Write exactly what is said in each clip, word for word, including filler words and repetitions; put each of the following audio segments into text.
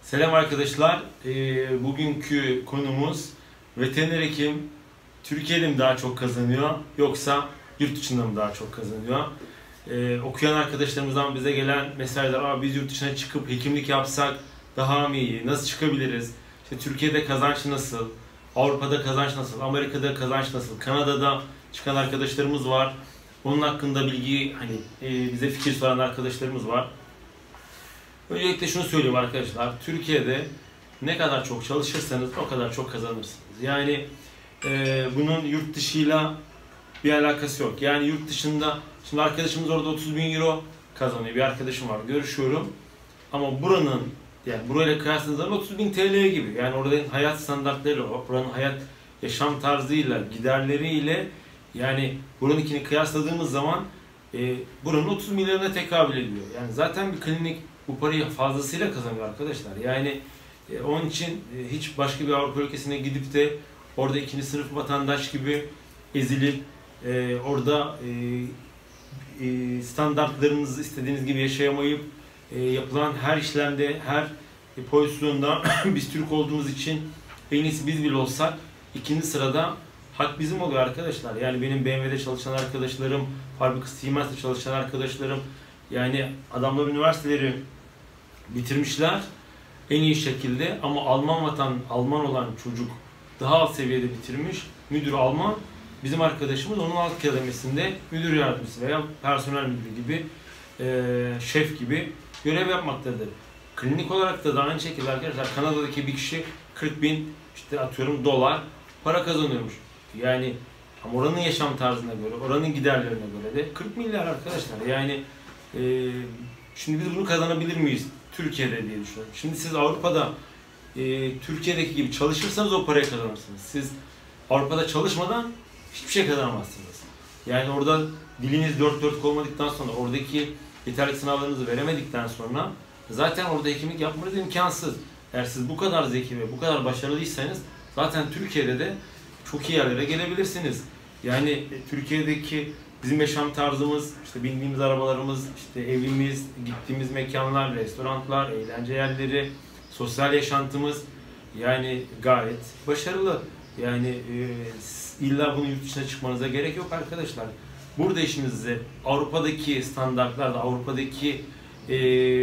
Selam arkadaşlar. Ee, bugünkü konumuz veteriner hekim Türkiye'de mi daha çok kazanıyor yoksa yurt dışında mı daha çok kazanıyor? Ee, okuyan arkadaşlarımızdan bize gelen mesajlar, Aa, biz yurt dışına çıkıp hekimlik yapsak daha mı iyi? Nasıl çıkabiliriz? İşte Türkiye'de kazanç nasıl? Avrupa'da kazanç nasıl? Amerika'da kazanç nasıl? Kanada'da çıkan arkadaşlarımız var. Onun hakkında bilgi, hani e, bize fikir soran arkadaşlarımız var. Öncelikle şunu söyleyeyim arkadaşlar, Türkiye'de ne kadar çok çalışırsanız o kadar çok kazanırsınız. Yani e, bunun yurt dışıyla bir alakası yok. Yani yurt dışında, şimdi arkadaşımız orada otuz bin euro kazanıyor, bir arkadaşım var, görüşüyorum. Ama buranın, yani burayla kıyasladığında otuz bin T L gibi. Yani orada hayat standartlarıyla, buranın hayat yaşam tarzıyla, giderleriyle, yani buranınkini kıyasladığımız zaman e, buranın otuz milyarına tekabül ediyor. Yani zaten bir klinik bu parayı fazlasıyla kazanıyor arkadaşlar. Yani e, onun için e, hiç başka bir Avrupa ülkesine gidip de orada ikinci sınıf vatandaş gibi ezilip e, orada e, e, standartlarınızı istediğiniz gibi yaşayamayıp e, yapılan her işlemde, her e, pozisyonda biz Türk olduğumuz için en iyisi biz bile olsak ikinci sırada hak bizim oluyor arkadaşlar. Yani benim B M W'de çalışan arkadaşlarım, fabrikası Siemens'te çalışan arkadaşlarım, yani adamlar üniversiteleri bitirmişler en iyi şekilde ama Alman vatan, Alman olan çocuk daha alt seviyede bitirmiş. Müdür Alman. Bizim arkadaşımız onun alt kademesinde müdür yardımcısı veya personel müdürü gibi, e, şef gibi görev yapmaktadır. Klinik olarak da, da aynı şekilde arkadaşlar, Kanada'daki bir kişi kırk bin işte atıyorum dolar para kazanıyormuş. Yani ama oranın yaşam tarzına göre, oranın giderlerine göre de kırk milyar arkadaşlar. Yani e, şimdi biz bunu kazanabilir miyiz Türkiye'de diye düşünüyorum. Şimdi siz Avrupa'da e, Türkiye'deki gibi çalışırsanız o parayı kazanırsınız. Siz Avrupa'da çalışmadan hiçbir şey kazanamazsınız. Yani orada diliniz dört dörtlük olmadıktan sonra, oradaki yeterli sınavlarınızı veremedikten sonra zaten orada hekimlik yapmanız imkansız. Eğer siz bu kadar zeki ve bu kadar başarılıysanız zaten Türkiye'de de çok iyi yerlere gelebilirsiniz. Yani Türkiye'deki bizim yaşam tarzımız, işte bindiğimiz arabalarımız, işte evimiz, gittiğimiz mekanlar, restoranlar, eğlence yerleri, sosyal yaşantımız yani gayet başarılı. Yani e, illa bunun yurt dışına çıkmanıza gerek yok arkadaşlar. Burada işinizi Avrupa'daki standartlarda, Avrupa'daki e,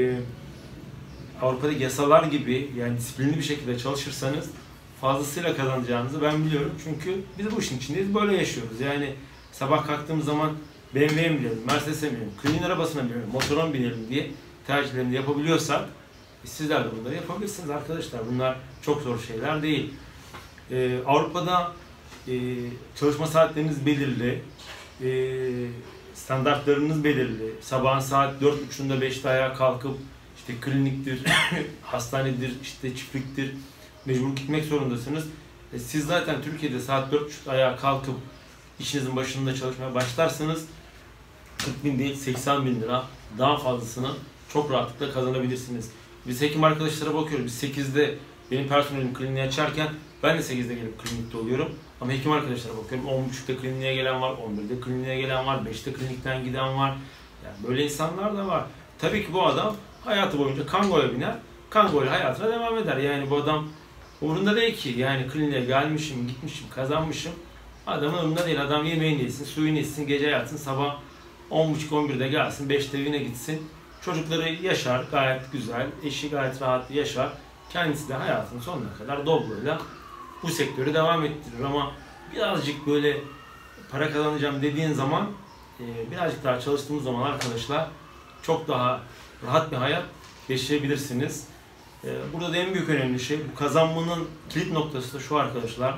Avrupa'daki yasalar gibi, yani disiplinli bir şekilde çalışırsanız fazlasıyla kazanacağınızı ben biliyorum. Çünkü biz bu işin içindeyiz, böyle yaşıyoruz. Yani sabah kalktığımız zaman B M W'ye mi binelim, Mercedes'e mi binelim, kliniğin arabasına mı binelim, motora mı binelim diye tercihlerini yapabiliyorsak e, sizler de bunları yapabilirsiniz arkadaşlar. Bunlar çok zor şeyler değil. Ee, Avrupa'da e, çalışma saatleriniz belirli, e, standartlarınız belirli. Sabahın saat dört buçukta beşte ayağa kalkıp işte kliniktir, hastanedir, işte çiftliktir, mecbur gitmek zorundasınız. E, siz zaten Türkiye'de saat dört buçukta ayağa kalkıp işinizin başında çalışmaya başlarsanız kırk bin değil seksen bin lira daha fazlasını çok rahatlıkla kazanabilirsiniz. Biz hekim arkadaşlara bakıyoruz. Biz sekizde benim personelim kliniği açarken ben de sekizde gelip klinikte oluyorum. Ama hekim arkadaşlara bakıyorum. on buçukta kliniğe gelen var, on birde kliniğe gelen var, beşte klinikten giden var. Yani böyle insanlar da var. Tabii ki bu adam hayatı boyunca Kango'ya biner, Kango'yla hayatına devam eder. Yani bu adam umurunda değil ki. Yani kliniğe gelmişim, gitmişim, kazanmışım. Adamın umurunda değil. Adam yemeğini yesin, suyunu içsin, gece yatsın, sabah on buçuk on birde gelsin, beşte evine gitsin. Çocukları yaşar gayet güzel, eşi gayet rahat yaşar. Kendisi de hayatının sonuna kadar Doblo'yla bu sektörü devam ettirir. Ama birazcık böyle para kazanacağım dediğin zaman, birazcık daha çalıştığımız zaman arkadaşlar çok daha rahat bir hayat yaşayabilirsiniz. Burada da en büyük önemli şey, bu kazanmanın kilit noktası da şu arkadaşlar.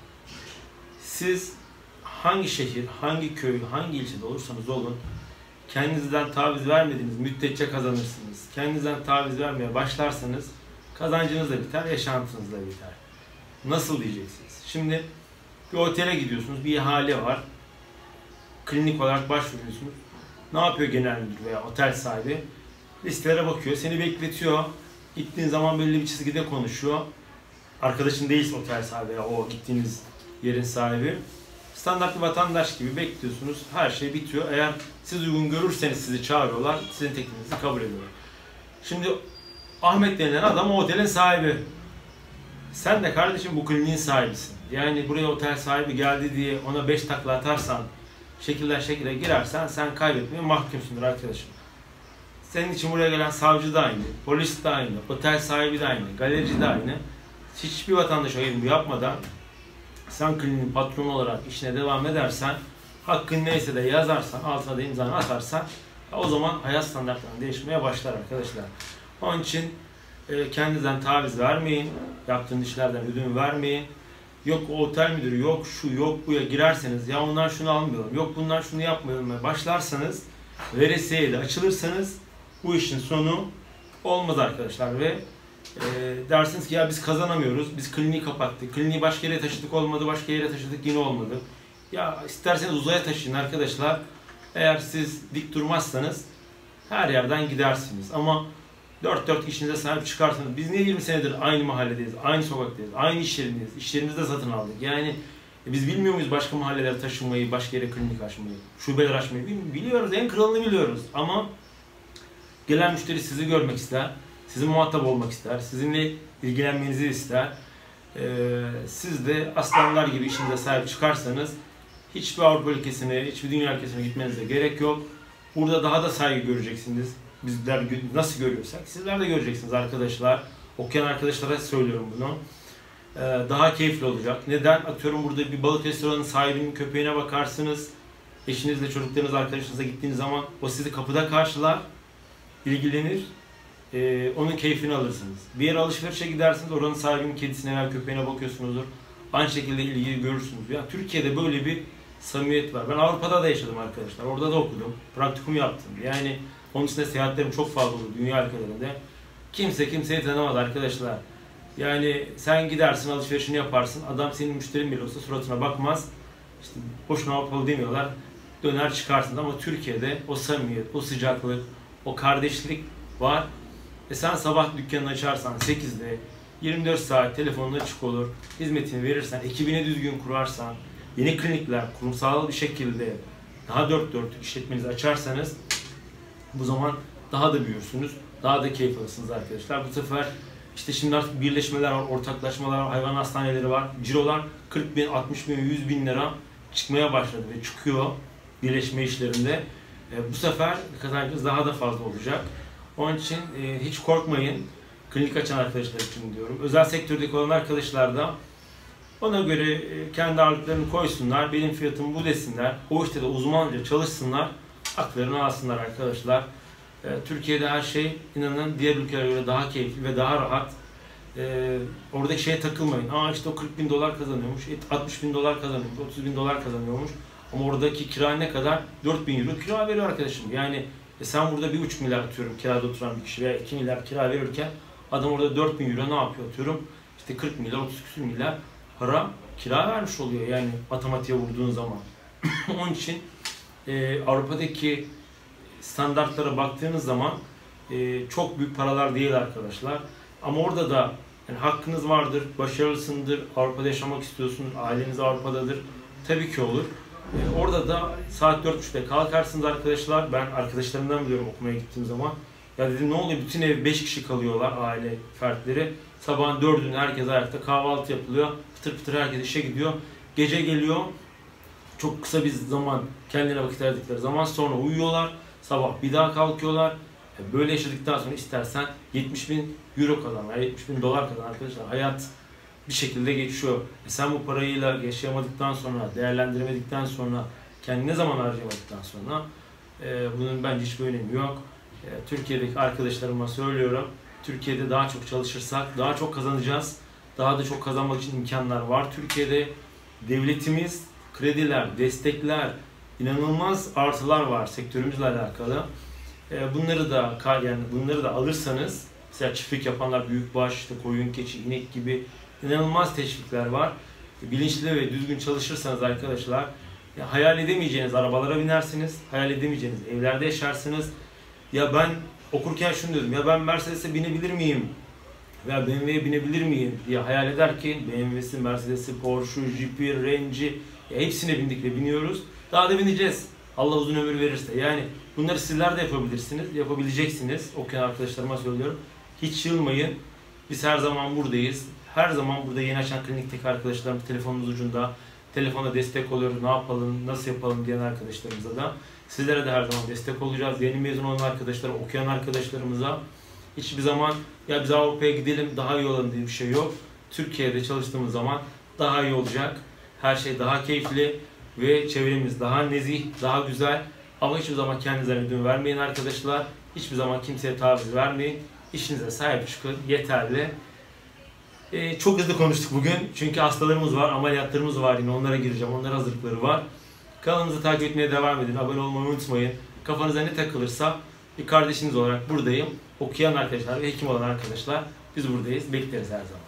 Siz hangi şehir, hangi köy, hangi ilçede olursanız olun, kendinizden taviz vermediğiniz müddetçe kazanırsınız. Kendinizden taviz vermeye başlarsanız kazancınız da biter, yaşantınız da biter. Nasıl diyeceksiniz? Şimdi bir otele gidiyorsunuz, bir ihale var. Klinik olarak başvuruyorsunuz. Ne yapıyor genel müdür veya otel sahibi? Listelere bakıyor, seni bekletiyor. Gittiğin zaman belli bir çizgide konuşuyor. Arkadaşın değilse otel sahibi veya o gittiğiniz yerin sahibi. Standart bir vatandaş gibi bekliyorsunuz. Her şey bitiyor. Eğer siz uygun görürseniz sizi çağırıyorlar. Sizin teklifinizi kabul ediyorlar. Şimdi Ahmet denilen adam o otelin sahibi. Sen de kardeşim bu kliniğin sahibisin. Yani buraya otel sahibi geldi diye ona beş takla atarsan, şekilden şekile girersen sen kaybetmeye mahkumsundur arkadaşım. Senin için buraya gelen savcı da aynı, polis de aynı, otel sahibi de aynı, galerici de aynı. Hiçbir vatandaş ayırımı yapmadan sen kliniğin patronu olarak işine devam edersen, hakkın neyse de yazarsan, altına da imzanı atarsan, o zaman hayat standartları değişmeye başlar arkadaşlar. Onun için e, kendinizden taviz vermeyin, yaptığınız işlerden ödün vermeyin. Yok o otel müdürü, yok şu, yok buya girerseniz, ya ondan şunu almıyorum, yok bundan şunu yapmıyorum başlarsanız, veresiye ile açılırsanız bu işin sonu olmaz arkadaşlar ve e, dersiniz ki ya biz kazanamıyoruz, biz kliniği kapattık, kliniği başka yere taşıdık olmadı, başka yere taşıdık yine olmadı. Ya isterseniz uzaya taşıyın arkadaşlar, eğer siz dik durmazsanız her yerden gidersiniz ama dört dört işinize sahip çıkarsınız. Biz niye yirmi senedir aynı mahalledeyiz, aynı sokaktayız, aynı iş yerindeyiz, iş yerimizde satın aldık. Yani e, biz bilmiyor muyuz başka mahallelere taşınmayı, başka yere klinik açmayı, şubeler açmayı? Biliyoruz, en kralını biliyoruz ama gelen müşteri sizi görmek ister, sizin muhatap olmak ister, sizinle ilgilenmenizi ister. Ee, siz de aslanlar gibi işinize sahip çıkarsanız hiçbir Avrupa ülkesine, hiçbir dünya ülkesine gitmenize gerek yok. Burada daha da saygı göreceksiniz. Bizler nasıl görüyorsak sizler de göreceksiniz arkadaşlar. Okuyan arkadaşlara söylüyorum bunu. Ee, daha keyifli olacak. Neden? Atıyorum burada bir balık restoranının sahibinin köpeğine bakarsınız. Eşinizle, çocuklarınız, arkadaşınızla gittiğiniz zaman o sizi kapıda karşılar, ilgilenir, e, onun keyfini alırsınız. Bir yere alışverişe gidersiniz, oranın sahibinin kedisine veya köpeğine bakıyorsunuzdur. Aynı şekilde ilgili görürsünüz. Yani Türkiye'de böyle bir samimiyet var. Ben Avrupa'da da yaşadım arkadaşlar. Orada da okudum. Praktikum yaptım. Yani onun için de seyahatlerim çok fazla oldu dünya ülkelerinde. Kimse kimseyi tanımaz arkadaşlar. Yani sen gidersin, alışverişini yaparsın. Adam senin müşterin bile olsa suratına bakmaz. İşte boşuna Avrupalı demiyorlar. Döner çıkarsın ama Türkiye'de o samimiyet, o sıcaklık, o kardeşlik var. E sen sabah dükkanını açarsan sekizde yirmi dört saat telefonun açık olur. Hizmetini verirsen, ekibini düzgün kurarsan, yeni klinikler kurumsal bir şekilde daha dört dörtlük işletmenizi açarsanız bu zaman daha da büyürsünüz. Daha da keyif alırsınız arkadaşlar. Bu sefer işte şimdi artık birleşmeler var, ortaklaşmalar var, hayvan hastaneleri var. Cirolar kırk bin, altmış bin, yüz bin lira çıkmaya başladı ve çıkıyor birleşme işlerinde. E, bu sefer kazancınız daha da fazla olacak. Onun için e, hiç korkmayın. Klinik açan arkadaşlar için diyorum. Özel sektördeki olan arkadaşlar da ona göre e, kendi ağırlıklarını koysunlar. Benim fiyatım bu desinler. O işte de uzmanca çalışsınlar. Haklarını alsınlar arkadaşlar. E, Türkiye'de her şey inanın diğer ülkelere göre daha keyifli ve daha rahat. E, oradaki şeye takılmayın. Aa işte o kırk bin dolar kazanıyormuş, altmış bin dolar kazanıyormuş, otuz bin dolar kazanıyormuş. Ama oradaki kira ne kadar? dört bin euro kira veriyor arkadaşım. Yani e sen burada bir buçuk milyar atıyorum kirada oturan bir kişi veya iki milyar kira verirken adam orada dört bin euro ne yapıyor atıyorum? İşte kırk milyar, otuz küsur milyar para kira vermiş oluyor yani matematiğe vurduğun zaman. Onun için e, Avrupa'daki standartlara baktığınız zaman e, çok büyük paralar değil arkadaşlar. Ama orada da yani hakkınız vardır, başarılısındır, Avrupa'da yaşamak istiyorsunuz, aileniz Avrupa'dadır. Tabii ki olur. Ee, orada da saat dört buçukta kalkarsınız arkadaşlar. Ben arkadaşlarımdan biliyorum okumaya gittiğim zaman. Ya dedim ne oluyor? Bütün ev beş kişi kalıyorlar aile fertleri. Sabahın dördünde herkes ayakta kahvaltı yapılıyor. Pıtır pıtır herkes işe gidiyor. Gece geliyor. Çok kısa bir zaman kendine vakit ayırdıkları zaman sonra uyuyorlar. Sabah bir daha kalkıyorlar. Böyle yaşadıktan sonra istersen yetmiş bin euro kazan, yetmiş bin dolar kazan arkadaşlar. Hayat bir şekilde geçiyor. E sen bu parayla yaşayamadıktan sonra, değerlendiremedikten sonra, kendine ne zaman harcamadıktan sonra e, bunun bence hiçbir önemi yok. E, Türkiye'deki arkadaşlarıma söylüyorum. Türkiye'de daha çok çalışırsak daha çok kazanacağız. Daha da çok kazanmak için imkanlar var. Türkiye'de devletimiz krediler, destekler, inanılmaz artılar var sektörümüzle alakalı. E, bunları da yani bunları da alırsanız mesela çiftlik yapanlar büyükbaş, işte koyun, keçi, inek gibi inanılmaz teşvikler var. Bilinçli ve düzgün çalışırsanız arkadaşlar ya hayal edemeyeceğiniz arabalara binersiniz, hayal edemeyeceğiniz evlerde yaşarsınız. Ya ben okurken şunu diyordum, ya ben Mercedes'e binebilir miyim? Veya B M W'ye binebilir miyim diye hayal ederken B M W'si, Mercedes'i, Porsche'u, Jeep'i, Range'i hepsine bindik ve biniyoruz. Daha da bineceğiz. Allah uzun ömür verirse. Yani bunları sizler de yapabilirsiniz, yapabileceksiniz. Okuyan arkadaşlarıma söylüyorum. Hiç yılmayın. Biz her zaman buradayız. Her zaman burada yeni açan klinikteki arkadaşlarımız telefonumuz ucunda. Telefonda destek oluyoruz. Ne yapalım, nasıl yapalım diyen arkadaşlarımıza da. Sizlere de her zaman destek olacağız. Yeni mezun olan arkadaşlar, okuyan arkadaşlarımıza hiçbir zaman ya biz Avrupa'ya gidelim daha iyi olalım diye bir şey yok. Türkiye'de çalıştığımız zaman daha iyi olacak. Her şey daha keyifli ve çevremiz daha nezih, daha güzel. Ama hiçbir zaman kendinize ödün vermeyin arkadaşlar. Hiçbir zaman kimseye taviz vermeyin. İşinize sahip çıkın. Yeterli. Ee, çok hızlı konuştuk bugün. Çünkü hastalarımız var, ameliyatlarımız var yine. Onlara gireceğim. Onlara hazırlıkları var. Kanalımızı takip etmeye devam edin. Abone olmayı unutmayın. Kafanıza ne takılırsa bir kardeşiniz olarak buradayım. Okuyan arkadaşlar ve hekim olan arkadaşlar biz buradayız. Bekleriz her zaman.